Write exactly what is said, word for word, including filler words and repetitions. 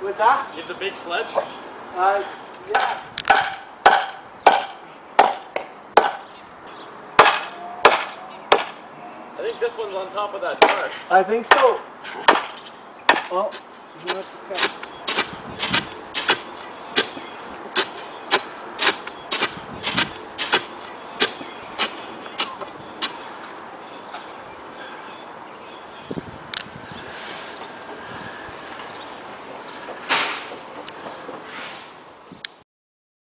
What's that? You have the big sledge? Uh, yeah. I think this one's on top of that car. I think so. Well, you have to cut.